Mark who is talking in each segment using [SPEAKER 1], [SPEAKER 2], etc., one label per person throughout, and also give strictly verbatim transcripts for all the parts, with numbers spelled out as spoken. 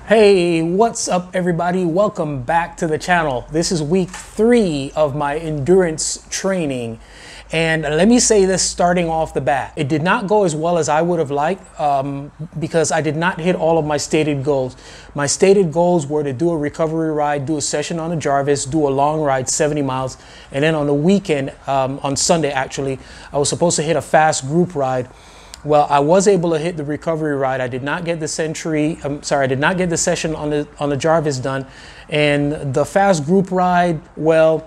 [SPEAKER 1] Hey, what's up everybody? Welcome back to the channel. This is week three of my endurance training. And let me say this starting off the bat. It did not go as well as I would have liked um, because I did not hit all of my stated goals. My stated goals were to do a recovery ride, do a session on the Jarvis, do a long ride, seventy miles. And then on the weekend, um, on Sunday actually, I was supposed to hit a fast group ride. Well, I was able to hit the recovery ride. I did not get the century. I'm sorry, I did not get the session on the on the Jarvis done, and the fast group ride, well,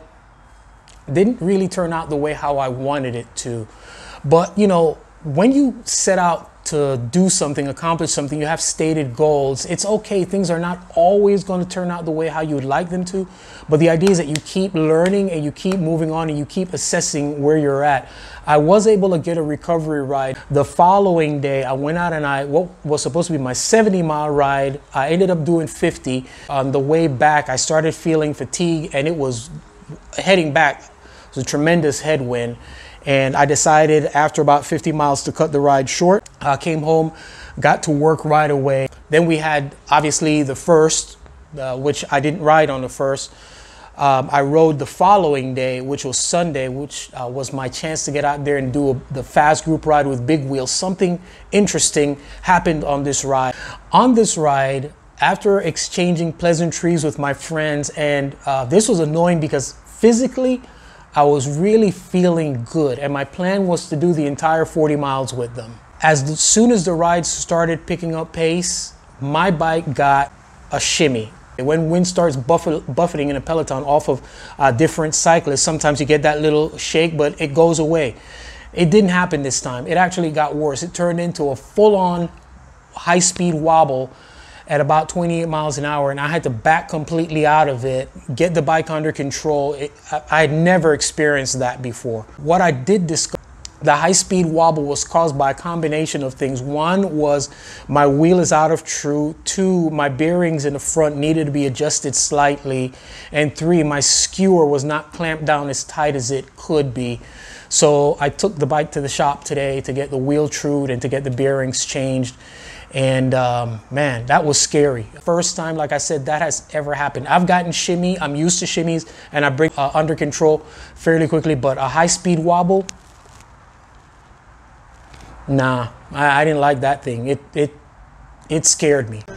[SPEAKER 1] didn't really turn out the way how I wanted it to. But you know, when you set out to do something, accomplish something, you have stated goals. It's okay. Things are not always going to turn out the way how you would like them to, but the idea is that you keep learning and you keep moving on and you keep assessing where you're at. I was able to get a recovery ride. The following day, I went out and I, what was supposed to be my seventy mile ride, I ended up doing fifty. On the way back, I started feeling fatigue and it was heading back. It was a tremendous headwind. And I decided after about fifty miles to cut the ride short. I came home, got to work right away. Then we had obviously the first, uh, which I didn't ride on the first. Um, I rode the following day, which was Sunday, which uh, was my chance to get out there and do a, the fast group ride with big wheels. Something interesting happened on this ride. On this ride, after exchanging pleasantries with my friends, and uh, this was annoying because physically, I was really feeling good, and my plan was to do the entire forty miles with them. As soon as the ride started picking up pace, my bike got a shimmy. When wind starts buffet buffeting in a peloton off of uh, different cyclists, sometimes you get that little shake, but it goes away. It didn't happen this time. It actually got worse. It turned into a full-on high-speed wobble at about twenty-eight miles an hour, and I had to back completely out of it, get the bike under control. It, I, I had never experienced that before. What I did discover, the high-speed wobble was caused by a combination of things. One was my wheel is out of true. Two, my bearings in the front needed to be adjusted slightly. And three, my skewer was not clamped down as tight as it could be. So I took the bike to the shop today to get the wheel trued and to get the bearings changed. And um, man, that was scary. First time, like I said, that has ever happened. I've gotten shimmy, I'm used to shimmies, and I bring uh, under control fairly quickly, but a high-speed wobble, nah, I, I didn't like that thing. It, it, it scared me.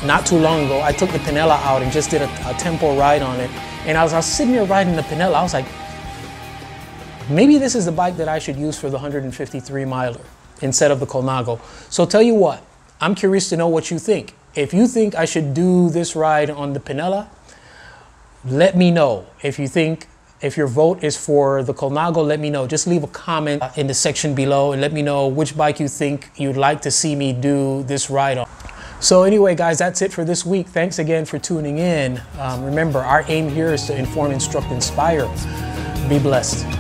[SPEAKER 1] not too long ago. I took the Pinella out and just did a, a tempo ride on it. And as I was sitting there riding the Pinella, I was like, maybe this is the bike that I should use for the one hundred fifty-three miler instead of the Colnago. So tell you what, I'm curious to know what you think. If you think I should do this ride on the Pinella, let me know. If you think, if your vote is for the Colnago, let me know. Just leave a comment in the section below and let me know which bike you think you'd like to see me do this ride on. So anyway, guys, that's it for this week. Thanks again for tuning in. Um, remember, our aim here is to inform, instruct, inspire. Be blessed.